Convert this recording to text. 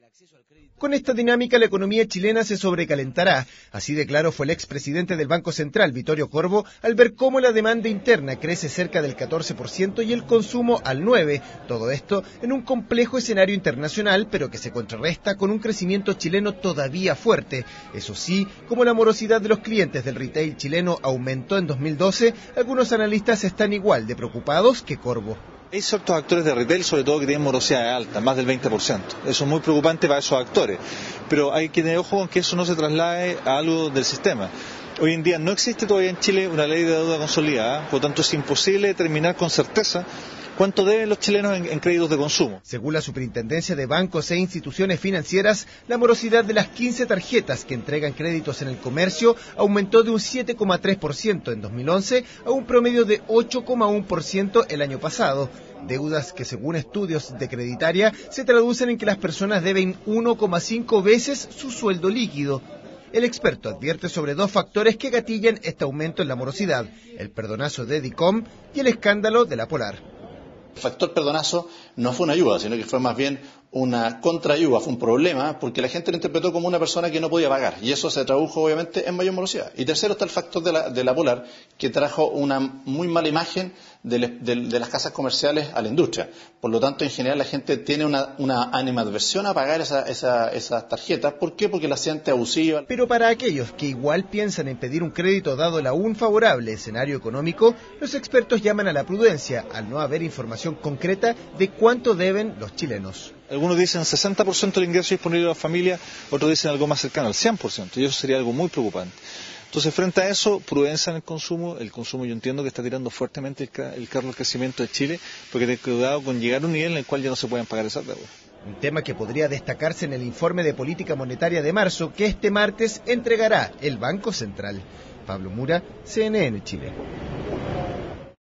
Con esta dinámica, la economía chilena se sobrecalentará. Así de claro fue el expresidente del Banco Central, Vittorio Corvo, al ver cómo la demanda interna crece cerca del 14% y el consumo al 9%. Todo esto en un complejo escenario internacional, pero que se contrarresta con un crecimiento chileno todavía fuerte. Eso sí, como la morosidad de los clientes del retail chileno aumentó en 2012, algunos analistas están igual de preocupados que Corvo. Hay ciertos actores de retail, sobre todo, que tienen morosidad alta, más del 20%. Eso es muy preocupante para esos actores. Pero hay que tener ojo con que eso no se traslade a algo del sistema. Hoy en día no existe todavía en Chile una ley de deuda consolidada, por lo tanto es imposible determinar con certeza cuánto deben los chilenos en créditos de consumo. Según la Superintendencia de Bancos e Instituciones Financieras, la morosidad de las 15 tarjetas que entregan créditos en el comercio aumentó de un 7,3% en 2011 a un promedio de 8,1% el año pasado. Deudas que, según estudios de Creditaria, se traducen en que las personas deben 1,5 veces su sueldo líquido. El experto advierte sobre dos factores que gatillan este aumento en la morosidad: el perdonazo de DICOM y el escándalo de la Polar. El factor perdonazo no fue una ayuda, sino que fue más bien una contraayuda, fue un problema, porque la gente lo interpretó como una persona que no podía pagar, y eso se tradujo obviamente en mayor morosidad. Y tercero está el factor de la Polar, que trajo una muy mala imagen de las casas comerciales a la industria. Por lo tanto, en general, la gente tiene una animadversión a pagar esas tarjetas. ¿Por qué? Porque la siente abusiva. Pero para aquellos que igual piensan en pedir un crédito dado el aún favorable escenario económico, los expertos llaman a la prudencia al no haber información concreta de cuánto deben los chilenos. Algunos dicen 60% del ingreso disponible de la familia, otros dicen algo más cercano al 100%, y eso sería algo muy preocupante. Entonces, frente a eso, prudencia en el consumo yo entiendo que está tirando fuertemente el carro del crecimiento de Chile, porque hay cuidado con llegar a un nivel en el cual ya no se pueden pagar esas deudas. Un tema que podría destacarse en el informe de política monetaria de marzo, que este martes entregará el Banco Central. Pablo Mura, CNN Chile.